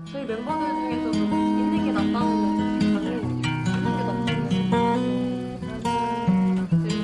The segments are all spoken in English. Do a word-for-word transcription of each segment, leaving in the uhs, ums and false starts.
저희 멤버들 중에서도 있는 게 낫다는 건 되게 당연히 있는 게 낫다는 제일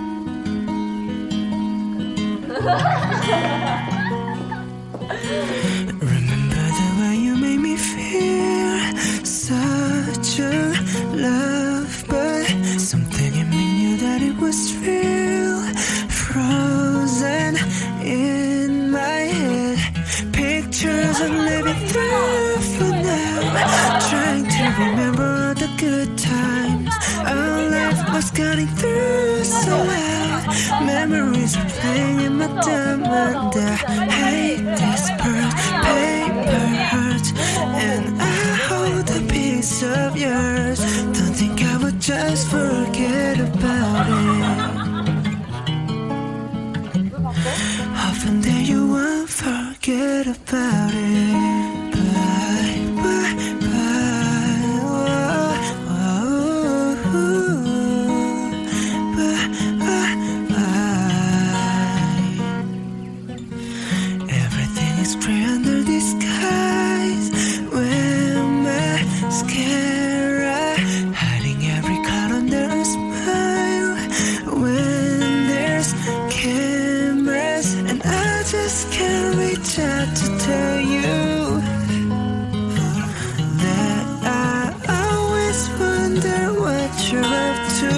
Remember the way you made me feel such a love, but something in me knew that it was real. Frozen in my head, pictures I'm living through for now. Trying to remember all the good times our life was cutting through so loud. Memories are playing in my dumb mind. I hate this part, paper hurts, and I hold a piece of yours. Don't think I would just forget about it. Often that you won't forget about it. Bye, bye, bye. Oh, oh, oh. Bye, bye, bye. Everything is gray under the skies. When mascara hiding every cloud under a smile. When there's cameras and I just can't reach out to tell you that I always wonder what you're up to.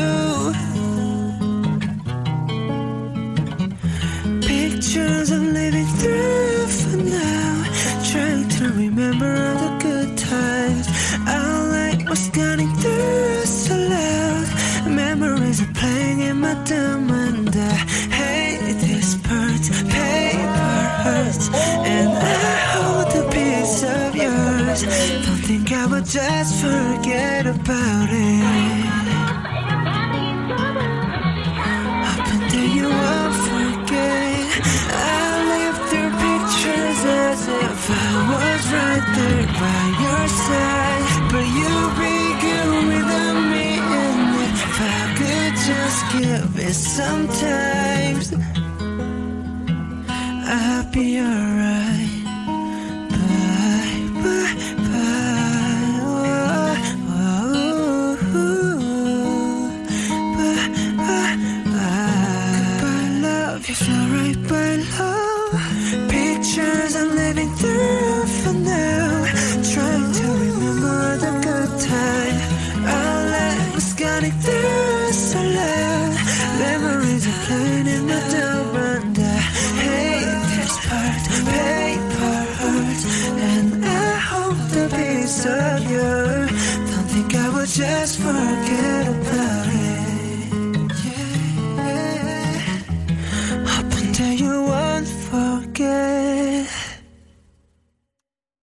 Pictures I'm living through for now, trying to remember all the good times our light was cutting through so loud. Memories are playing in my dumb mind. I hate this part, paper hurts, and I hold a piece of yours. Don't think I would just forget about it. Hoping that you won't forget. I live through pictures as if I was right there by your side, but you be good without me. And if I could just give it some time, I'll be alright. Bye, bye, bye. Oh, oh, oh. Bye, bye, bye. Goodbye, love. You feel right by love. Pictures I'm living through for now. Trying to remember the good time our life was cutting through so loud. Memories are playing in the dumb and I hate this part, paper hurts, and I hope the piece of you. Don't think I would just forget about it.